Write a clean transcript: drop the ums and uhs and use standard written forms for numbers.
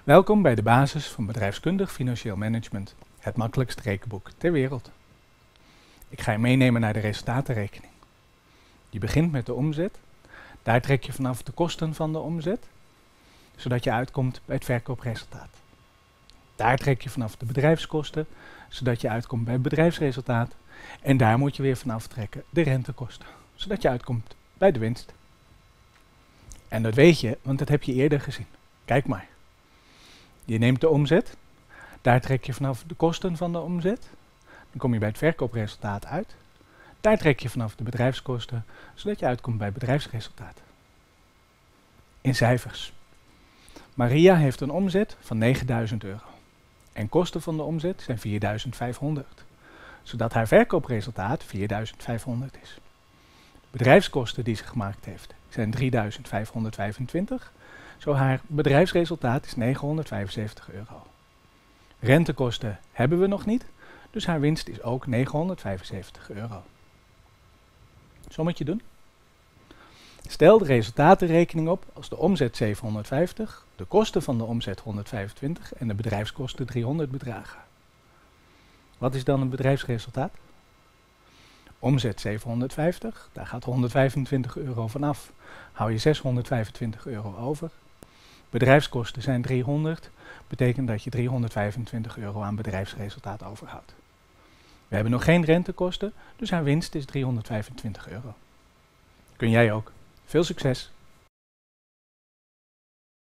Welkom bij de basis van bedrijfskundig financieel management, het makkelijkste rekenboek ter wereld. Ik ga je meenemen naar de resultatenrekening. Je begint met de omzet, daar trek je vanaf de kosten van de omzet, zodat je uitkomt bij het verkoopresultaat. Daar trek je vanaf de bedrijfskosten, zodat je uitkomt bij het bedrijfsresultaat. En daar moet je weer vanaf trekken de rentekosten, zodat je uitkomt bij de winst. En dat weet je, want dat heb je eerder gezien. Kijk maar. Je neemt de omzet, daar trek je vanaf de kosten van de omzet, dan kom je bij het verkoopresultaat uit. Daar trek je vanaf de bedrijfskosten, zodat je uitkomt bij het bedrijfsresultaat. In cijfers. Maria heeft een omzet van €9.000 en kosten van de omzet zijn €4.500, zodat haar verkoopresultaat €4.500 is. De bedrijfskosten die ze gemaakt heeft zijn €3.525, zo haar bedrijfsresultaat is €975. Rentekosten hebben we nog niet, dus haar winst is ook €975. Sommetje doen. Stel de resultatenrekening op als de omzet 750, de kosten van de omzet 125 en de bedrijfskosten 300 bedragen. Wat is dan het bedrijfsresultaat? Omzet 750, daar gaat €125 vanaf, hou je €625 over. Bedrijfskosten zijn 300, betekent dat je €325 aan bedrijfsresultaat overhoudt. We hebben nog geen rentekosten, dus haar winst is €325. Kun jij ook. Veel succes!